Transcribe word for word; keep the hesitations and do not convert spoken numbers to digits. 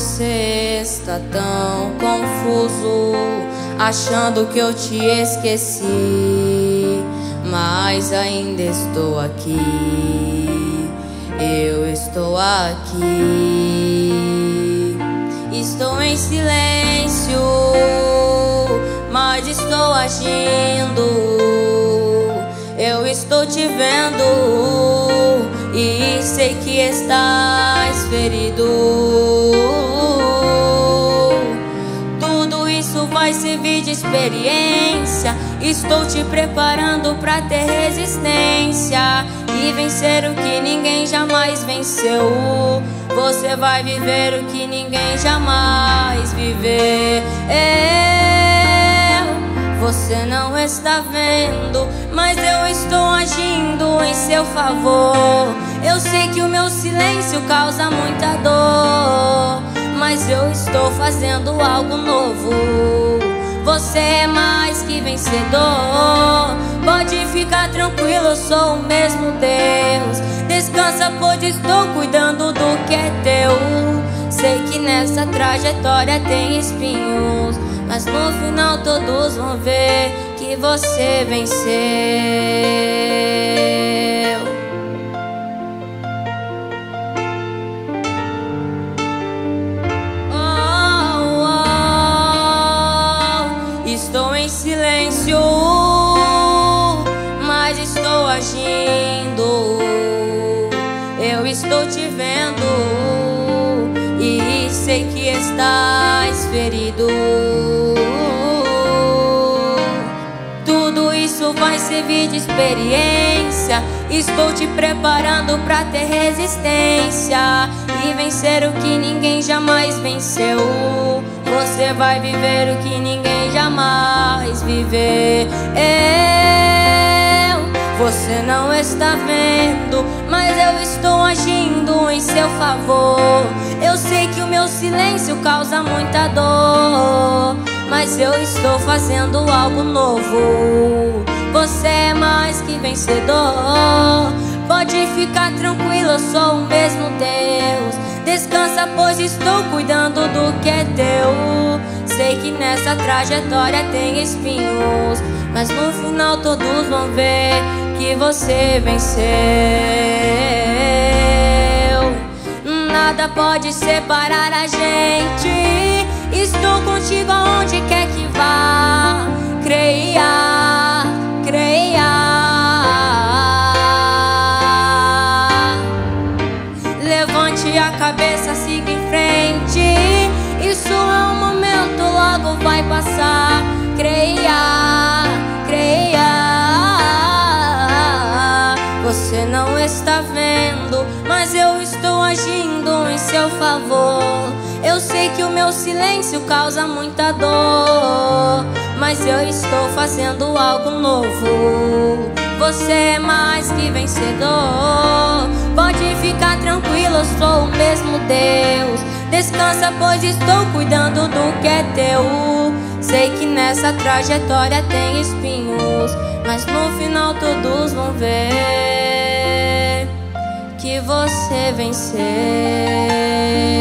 você está tão confuso, achando que eu te esqueci, mas ainda estou aqui. Eu estou aqui. Estou em silêncio, mas estou agindo. Eu estou te vendo e sei que estás ferido. Tudo isso vai servir de experiência. Estou te preparando pra ter resistência e vencer o que ninguém jamais venceu. Você vai viver o que ninguém jamais viveu. Você não está vendo, mas eu estou agindo em seu favor. Eu sei que o meu silêncio causa muita dor, mas eu estou fazendo algo novo. Você é mais que vencedor. Pode ficar tranquilo, eu sou o mesmo Deus. Descansa, pois estou cuidando do que é teu. Sei que nessa trajetória tem espinhos, mas no final todos vão ver que você venceu. Oh, oh, estou em silêncio, mas estou agindo. Eu estou te vendo e sei que estás ferido. Tudo isso vai servir de experiência. Estou te preparando pra ter resistência e vencer o que ninguém jamais venceu. Você vai viver o que ninguém jamais viveu. Você não está vendo, mas eu estou agindo em seu favor. Eu sei que o meu silêncio causa muita dor, mas eu estou fazendo algo novo. Você é mais que vencedor. Pode ficar tranquilo, eu sou o mesmo Deus. Descansa, pois estou cuidando do que é teu. Sei que nessa trajetória tem espinhos, mas no final todos vão ver que você venceu. Nada pode separar a gente. Estou contigo aonde quer que vá. Creia, creia. Levante a cabeça, siga em frente. Isso é um momento, logo vai passar. Creia, creia. Você não está vendo, mas eu estou agindo em seu favor. Eu sei que o meu silêncio causa muita dor, mas eu estou fazendo algo novo. Você é mais que vencedor. Pode ficar tranquilo, eu sou o mesmo Deus. Descansa, pois estou cuidando do que é teu. Sei que nessa trajetória tem espinhos, mas no final todos vão ver que você venceu.